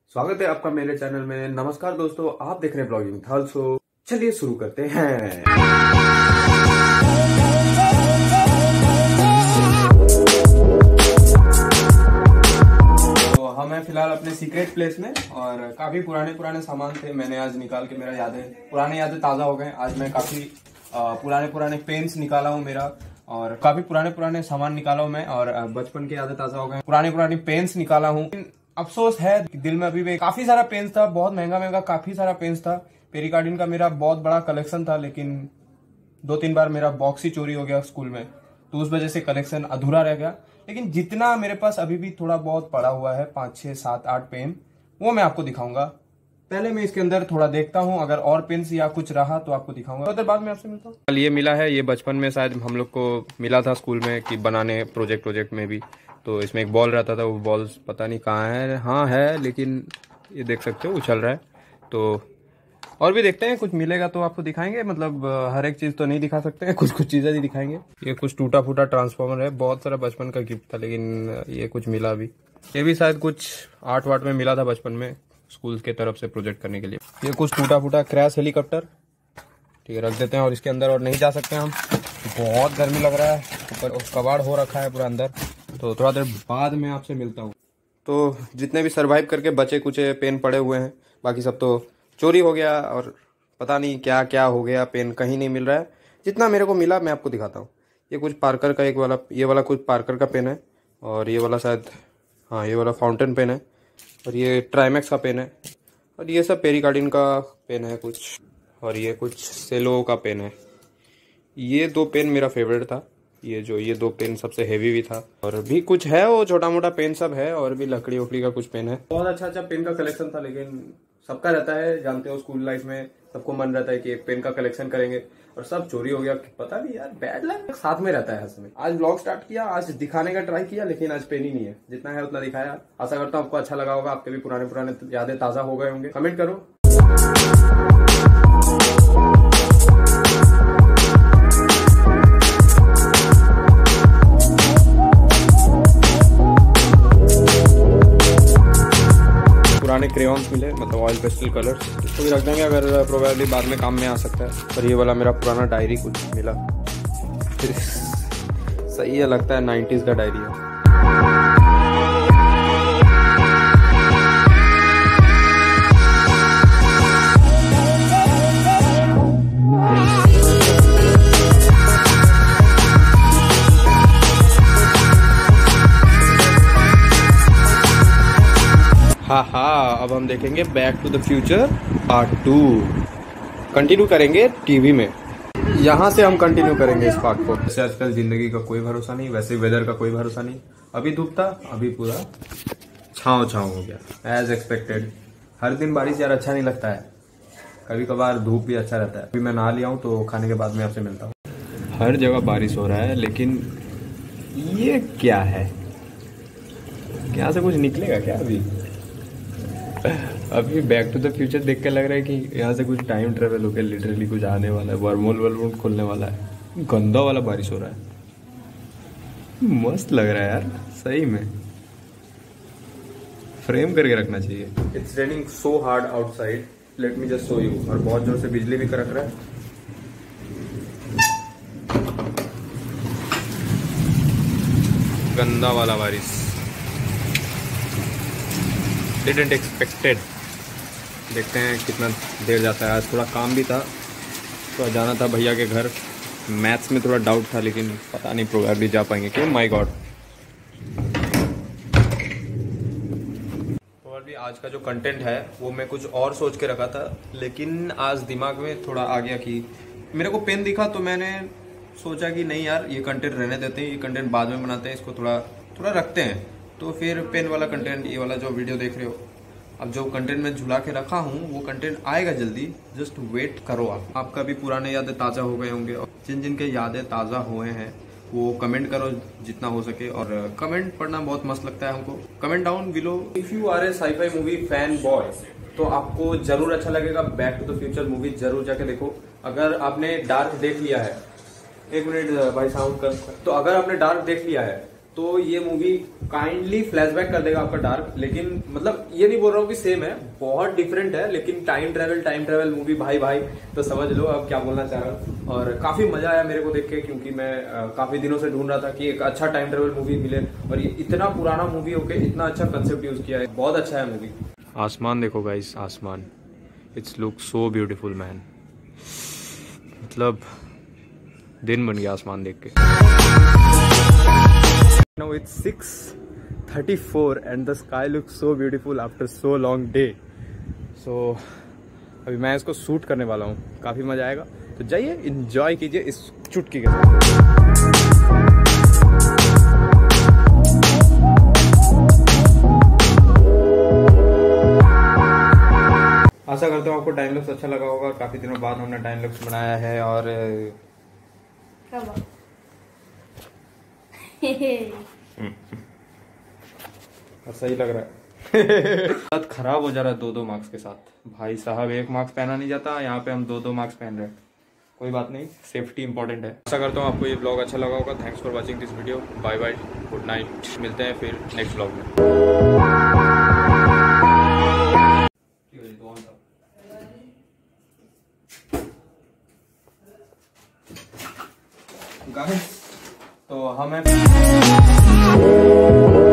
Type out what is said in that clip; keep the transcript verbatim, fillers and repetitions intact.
स्वागत है आपका मेरे चैनल में। नमस्कार दोस्तों, आप देख रहे हैं ब्लॉगिंग थल। सो चलिए शुरू करते हैं। तो हम हैं फिलहाल अपने सीक्रेट प्लेस में और काफी पुराने पुराने सामान थे, मैंने आज निकाल के मेरा यादें पुराने यादें ताजा हो गए। आज मैं काफी पुराने पुराने पेन्स निकाला हूँ मेरा, और काफी पुराने पुराने सामान निकाला हूँ मैं, और बचपन की यादें ताजा हो गए। पुराने पुराने पेन्स निकाला हूँ। अफसोस है दिल में अभी भी काफी सारा पेन्स था, बहुत महंगा महंगा काफी सारा पेन्स था। पेरिकार्डिन का मेरा बहुत बड़ा कलेक्शन था, लेकिन दो तीन बार मेरा बॉक्स ही चोरी हो गया स्कूल में, तो उस वजह से कलेक्शन अधूरा रह गया। लेकिन जितना मेरे पास अभी भी थोड़ा बहुत पड़ा हुआ है, पांच छह सात आठ पेन, वो मैं आपको दिखाऊंगा। पहले मैं इसके अंदर थोड़ा देखता हूँ, अगर और पेन्स या कुछ रहा तो आपको दिखाऊंगा, तो बाद में आपसे मिलता हूँ। ये मिला है, ये बचपन में शायद हम लोग को मिला था स्कूल में कि बनाने प्रोजेक्ट प्रोजेक्ट में भी। तो इसमें एक बॉल रहता था, वो बॉल पता नहीं कहाँ है, हाँ है, लेकिन ये देख सकते हो उछल रहा है। तो और भी देखते हैं, कुछ मिलेगा तो आपको दिखाएंगे। मतलब हर एक चीज़ तो नहीं दिखा सकते हैं, कुछ कुछ चीज़ें ही दिखाएंगे। ये कुछ टूटा फूटा ट्रांसफॉर्मर है, बहुत सारा बचपन का गिफ्ट था, लेकिन ये कुछ मिला अभी। ये भी शायद कुछ आठ वाट में मिला था बचपन में, स्कूल के तरफ से प्रोजेक्ट करने के लिए। ये कुछ टूटा फूटा क्रैश हेलीकॉप्टर, ठीक है, रख देते हैं। और इसके अंदर और नहीं जा सकते हम, बहुत गर्मी लग रहा है, ऊपर कबाड़ हो रखा है पूरा अंदर। तो थोड़ा देर बाद में आपसे मिलता हूँ। तो जितने भी सरवाइव करके बचे कुछ पेन पड़े हुए हैं, बाकी सब तो चोरी हो गया, और पता नहीं क्या क्या हो गया, पेन कहीं नहीं मिल रहा है। जितना मेरे को मिला मैं आपको दिखाता हूँ। ये कुछ पार्कर का एक वाला, ये वाला कुछ पार्कर का पेन है, और ये वाला शायद, हाँ ये वाला फाउंटेन पेन है, और ये ट्राइमैक्स का पेन है, और ये सब पेरिकार्डिन का पेन है कुछ, और ये कुछ सेलो का पेन है। ये दो पेन मेरा फेवरेट था, ये जो ये दो पेन सबसे हेवी भी था। और भी कुछ है, वो छोटा मोटा पेन सब है, और भी लकड़ी वकड़ी का कुछ पेन है। बहुत अच्छा अच्छा पेन का कलेक्शन था, लेकिन सबका रहता है, जानते हो स्कूल लाइफ में सबको मन रहता है कि एक पेन का कलेक्शन करेंगे, और सब चोरी हो गया। पता नहीं यार, बैड लक साथ में रहता है हर समय। आज ब्लॉग स्टार्ट किया, आज दिखाने का ट्राई किया, लेकिन आज पेन ही नहीं है। जितना है उतना दिखाया। आशा करता हूँ आपको अच्छा लगा होगा, आपके भी पुराने पुराने यादें ताजा हो गए होंगे। कमेंट करो। पुराने क्रेयॉन्स मिले, मतलब ऑयल पेस्टल कलर्स, इसको भी रख देंगे, अगर प्रोबेबली बाद में काम में आ सकता है। और ये वाला मेरा पुराना डायरी कुछ मिला, सही है, लगता है नाइन्टीज का डायरी है। हाँ हाँ, अब हम देखेंगे back to the future part two. Continue करेंगे टीवी में, यहाँ से हम कंटिन्यू करेंगे इस पार्ट को। वैसे आजकल जिंदगी का कोई भरोसा नहीं, वैसे वेदर का कोई भरोसा नहीं। अभी धूप था, अभी पूरा छाँव छाँव हो गया, एज एक्सपेक्टेड। हर दिन बारिश यार अच्छा नहीं लगता है, कभी कभार धूप भी अच्छा रहता है। अभी मैं नहा लिया हूँ, तो खाने के बाद में आपसे मिलता हूँ। हर जगह बारिश हो रहा है, लेकिन ये क्या है, यहाँ से कुछ निकलेगा क्या? अभी अभी बैक टू द फ्यूचर देख के लग रहा है कि यहाँ से कुछ टाइम ट्रेवल होकर लिटरली कुछ आने वाला है, वर्महोल वर्महोल खुलने वाला है। गंदा वाला बारिश हो रहा है, मस्त लग रहा है यार, सही में फ्रेम करके रखना चाहिए। It's raining so hard outside, let me just show you. और बहुत जोर से बिजली भी कड़क रहा है। गंदा वाला बारिश, डिडंट एक्सपेक्टेड। देखते हैं कितना देर जाता है। आज थोड़ा काम भी था, तो जाना था भैया के घर। मैथ्स में थोड़ा डाउट था, लेकिन पता नहीं प्रोबेबली जा पाएंगे क्यों। My God. प्रोबेबली आज का जो कंटेंट है वो मैं कुछ और सोच के रखा था, लेकिन आज दिमाग में थोड़ा आ गया कि मेरे को पेन दिखा, तो मैंने सोचा कि नहीं यार, ये कंटेंट रहने देते हैं, ये कंटेंट बाद में बनाते हैं, इसको थोड़ा थोड़ा रखते हैं। तो फिर पेन वाला कंटेंट, ये वाला जो वीडियो देख रहे हो, अब जो कंटेंट मैं झुला के रखा हूँ वो कंटेंट आएगा जल्दी, जस्ट वेट करो आप। आपका भी पुराने यादें ताज़ा हो गए होंगे, और जिन जिन के यादें ताज़ा हुए हैं वो कमेंट करो जितना हो सके। और कमेंट पढ़ना बहुत मस्त लगता है हमको। Comment down below. If you are a sci-fi movie fan boy, तो आपको जरूर अच्छा लगेगा। Back to the future movie जरूर जाके देखो। अगर आपने डार्क देख लिया है, एक मिनट भाई साउंड कर, तो अगर आपने डार्क देख लिया है तो ये मूवी काइंडली फ्लैशबैक कर देगा आपका डार्क, लेकिन मतलब ये नहीं बोल रहा हूँ कि सेम है, बहुत डिफरेंट है, लेकिन time travel time travel movie भाई भाई तो समझ लो अब क्या बोलना चाह रहा हूँ। और काफी मजा आया मेरे को देख के, क्योंकि मैं आ, काफी दिनों से ढूंढ रहा था कि एक अच्छा टाइम ट्रेवल मूवी मिले, और ये इतना पुराना मूवी होके इतना अच्छा कंसेप्ट यूज किया है, बहुत अच्छा है मूवी। आसमान देखो गाइस, आसमान, it's look so beautiful man, मतलब दिन बन गया आसमान देख के। Now it's six thirty-four and the sky looks so beautiful after so long day. So अभी मैं इसको शूट करने वाला हूँ, काफ़ी मज़ा आएगा, तो जाइए इंजॉय कीजिए इस चुटकी के साथ। आशा करता हूँ आपको टाइम लैप्स अच्छा लगा होगा, काफ़ी दिनों बाद हमने टाइम लैप्स बनाया है, और और सही लग रहा है। हाथ खराब हो जा रहा है दो दो मार्क्स के साथ, भाई साहब एक मार्क्स पहना नहीं जाता, यहाँ पे हम दो दो मार्क्स पहन रहे हैं। कोई बात नहीं, सेफ्टी इंपॉर्टेंट है। आशा करता हूँ आपको ये ब्लॉग अच्छा लगा होगा। Thanks for watching this video, bye bye, good night, मिलते हैं फिर नेक्स्ट ब्लॉग में। गाइस तो हमें